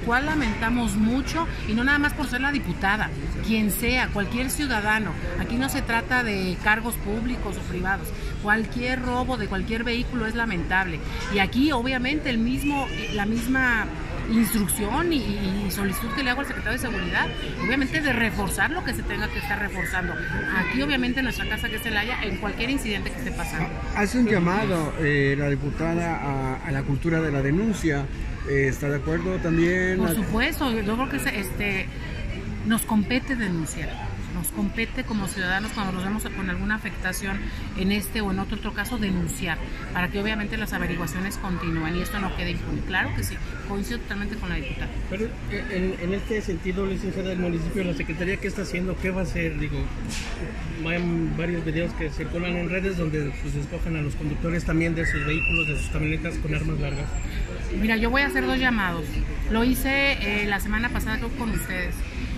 cual lamentamos mucho, y no nada más por ser la diputada, quien sea, cualquier ciudadano. Aquí no se trata de cargos públicos o privados. Cualquier robo de cualquier vehículo es lamentable. Y aquí obviamente la misma instrucción y solicitud que le hago al secretario de Seguridad, obviamente de reforzar lo que se tenga que estar reforzando. Aquí obviamente en nuestra casa, que es Celaya, en cualquier incidente que esté pasando. Hace un llamado la diputada a la cultura de la denuncia. ¿Está de acuerdo también? Por supuesto, yo creo que nos compete denunciar. Nos compete como ciudadanos, cuando nos vemos con alguna afectación en este o en otro caso, denunciar, para que obviamente las averiguaciones continúen y esto no quede impune. Claro que sí, coincido totalmente con la diputada. Pero en este sentido, licenciada, del municipio, la Secretaría, ¿qué está haciendo? ¿Qué va a hacer? Digo, hay varios videos que circulan en redes donde pues despojan a los conductores también de sus vehículos, de sus camionetas con armas largas. Mira, yo voy a hacer 2 llamados. Lo hice la semana pasada con ustedes.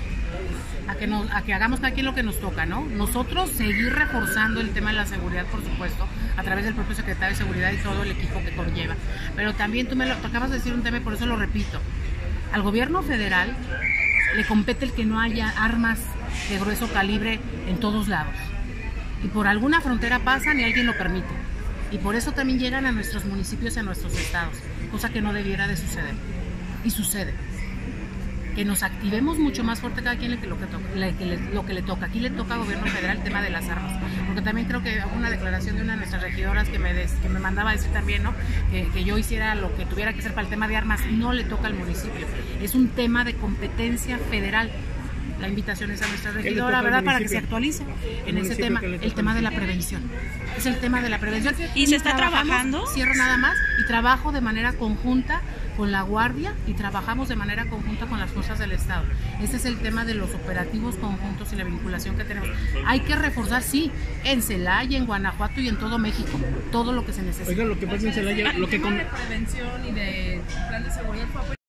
A que hagamos cada quien lo que nos toca, ¿no? Nosotros seguir reforzando el tema de la seguridad, por supuesto, a través del propio secretario de Seguridad y todo el equipo que conlleva. Pero también tú acabas de decir un tema y por eso lo repito. Al gobierno federal le compete el que no haya armas de grueso calibre en todos lados. Y por alguna frontera pasan y alguien lo permite. Y por eso también llegan a nuestros municipios y a nuestros estados, cosa que no debiera de suceder. Y sucede. Que nos activemos mucho más fuerte cada quien lo que le toca. Aquí le toca al gobierno federal el tema de las armas, porque también creo que hubo una declaración de una de nuestras regidoras que me mandaba a decir también, ¿no? Que yo hiciera lo que tuviera que hacer para el tema de armas. No le toca al municipio, es un tema de competencia federal. La invitación es a nuestra regidora, ¿verdad?, para que se actualice en ese tema, el tema de la prevención. Es el tema de la prevención. ¿Y se está trabajando? Cierro nada más, y trabajo de manera conjunta con la Guardia y trabajamos de manera conjunta con las fuerzas del Estado. Ese es el tema de los operativos conjuntos y la vinculación que tenemos. Hay que reforzar, sí, en Celaya, en Guanajuato y en todo México, todo lo que se necesita. Oiga, lo que pasa en Celaya, lo que con prevención y de plan de seguridad fue